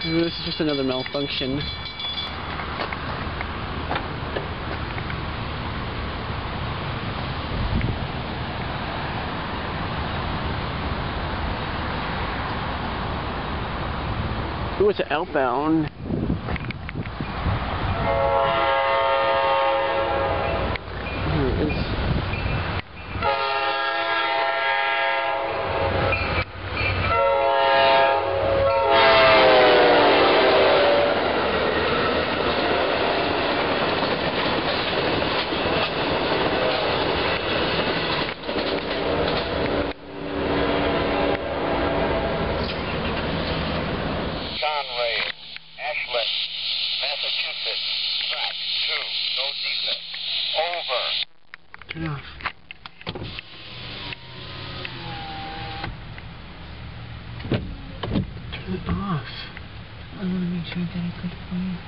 This is just another malfunction. Ooh, it's outbound. Here it is. Conway, Ashland, Massachusetts, track 2, no defect. Over. Turn it off. Turn it off. I want to make sure that I good for you.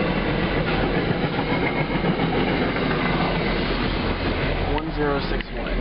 Oh. 1061.